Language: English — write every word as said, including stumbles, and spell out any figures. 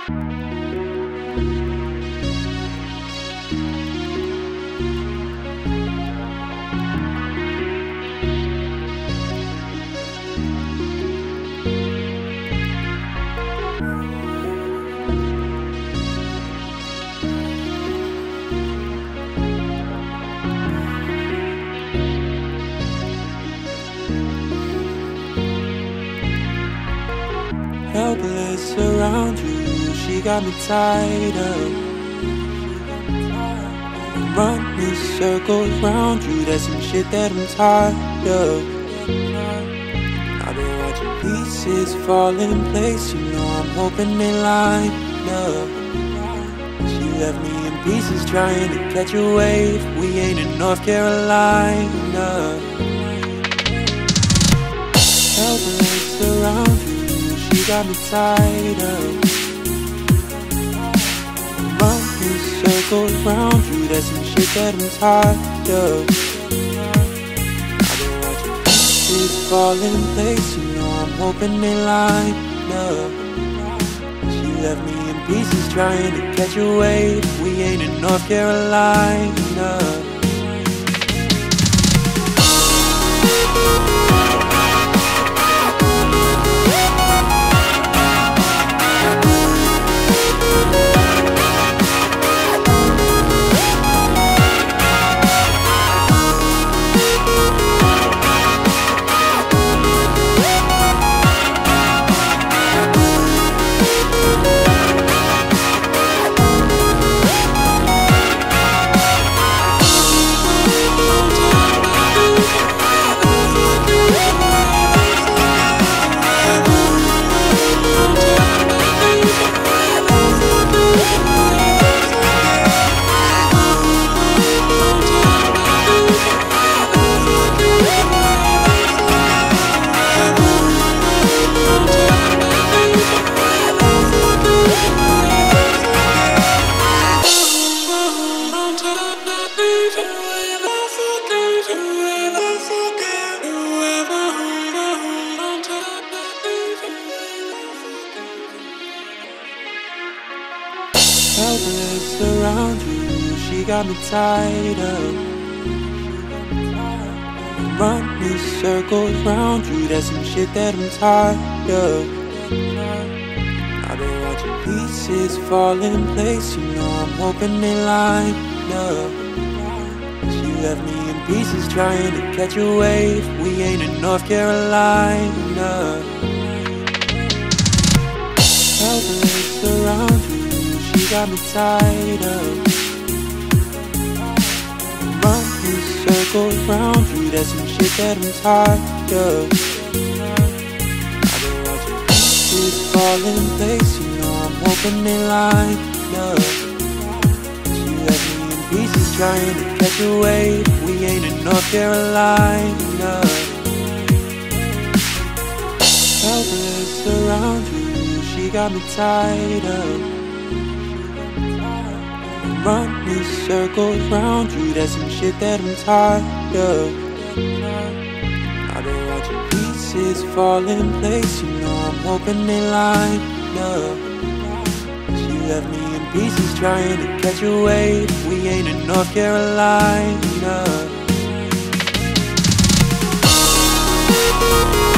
Helpless around you, she got me tied up. Running circles round you, that's some shit that I'm tired of. I've been watching pieces fall in place, you know I'm hoping they line up. She left me in pieces trying to catch a wave, we ain't in North Carolina. Helpless around you, she got me tied up. Running circles round you, that's some shit that I'm tired of. I've been watching pieces fall in place, you know I'm hoping they line up. She left me in pieces trying to catch a wave, we ain't in North Carolina. Helpless around you, she got me tied up. Running circles round you, that's some shit that I'm tired of. I've been watching pieces fall in place, you know I'm hoping they line up. She left me in pieces trying to catch a wave, we ain't in North Carolina. Helpless around you, she got me tied up. Running circles round you, that's some shit that I'm tired of. I've been watching pieces fall in place, you know I'm hoping they line up. She left me in pieces trying to catch a wave, we ain't in North Carolina. Helpless around you, she got me tied up. Running circles round you, that's some shit that I'm tired of. I've been watching pieces fall in place, you know I'm hoping they line up. She left me in pieces trying to catch a wave, we ain't in North Carolina.